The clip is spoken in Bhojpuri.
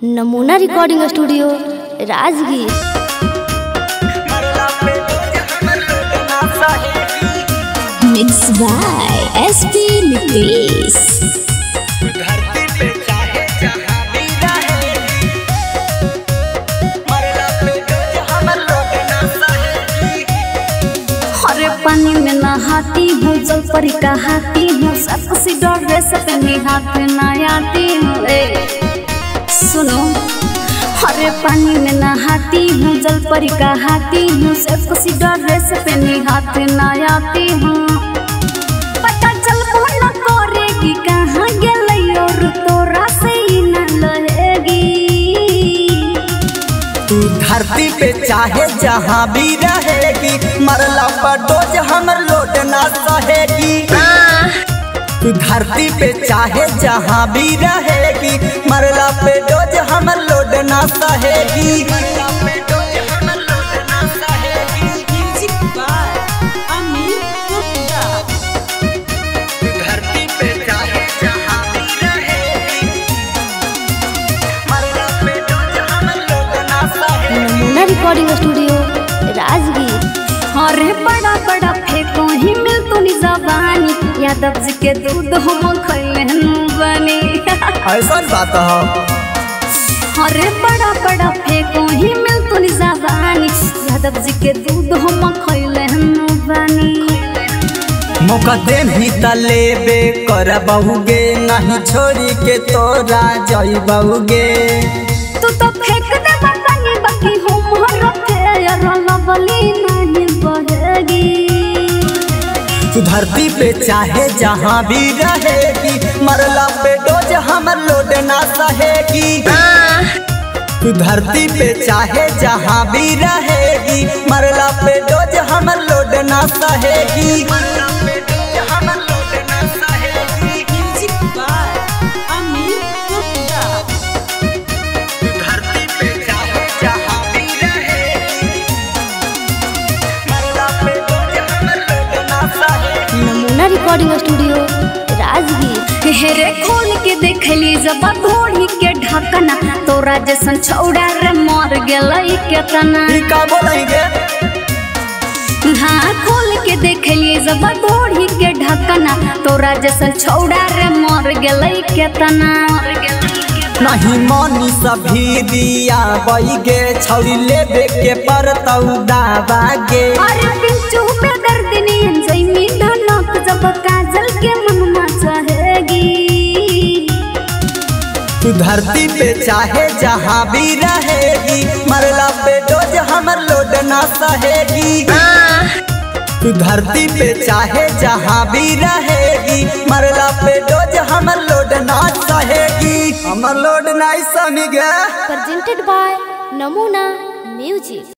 नमूना recording studio Rajgir. Mix by SP Nitesh. धरती पे चाहे जहां भी रहे, मरला पे जो हमर लोग ना सहेगी। हरे पानी में नहाती हूँ, जल परी कहाती हूँ, सबसे डर से पहनी हाथ न आती हूँ। सुनो, हरे पानी में नहाती हूँ, जल परी कहाती हूँ, सबसे डर से पहनी हाथ न आती हूँ। पता चल न करेगी कहाँ गेलई और तोरा से ही न लहेगी। तू धरती पे चाहे जहां भी रहेगी, मरला पर डोज हमर लोड ना सहेगी। तू धरती पे चाहे जहां भी रहेगी, मरला पे डोज हमर लोड ना सहेगी। मरला पे डोज हमर लोड ना सहेगी। Music by Amit Gupta. तू धरती पे चाहे जहां भी रहेगी, मरला पे डोज हमर लोड ना सहेगी। नमूना रिकॉर्डिंग स्टूडियो राजगीर। अरे बड़ा बड़ा फेंको ही मिल तो जबानी, यादव जी के दूध हम खैले बनी। ऐसा बात है। अरे बड़ा बड़ा फेंको ही मिल तो जबानी, यादव जी के दूध हम खैले बनी। मौका दे ही तलेबे कर बहुगे, नहीं छोड़ी के तोरा जाई बहुगे। तू तो फेंक दे बनी बाकी हम फेयर लवली नहीं बहेगी। तू धरती पे चाहे जहां भी रहेगी, मरला पे डोज हमर लोड ना सहेगी। तू धरती पे चाहे जहां भी रहेगी, मरला पे डोज हमर लोड ना सहेगी। मरला पे डोज हमर लोड ना सहेगी। Music by Amit Gupta. तू धरती पे चाहे जहां भी रहेगी, मरला पे डोज हमर लोड ना सहेगी। नमूना रिकॉर्डिंग स्टूडियो राजगीर। हेरे खोल के देखली जब घोड़ी के ढकना, तोरा जैसन छौड़ा रे मर गेलई केतना। का बोलेंगे? हाँ खोल के देखली जब घोड़ी के ढकना, तोरा जैसन छौड़ा रे मर गेलई केतना। नहीं मानी सभी दिया बैगे, छौरी लेबे के परतौ दाबागे। अरे पिंचू पे दर्द नहीं जैमी धनक, जब काजल के मनमा चाहेगी। तू धरती पे चाहे जहां भी रहेगी, मरला पे डोज हमर लोड ना सहेगी। तू धरती पे चाहे जहां भी रहेगी, मरला पे डोज हमर लोड ना सहेगी। हमर लोड नहीं सहेगी। Presented by Namuna music.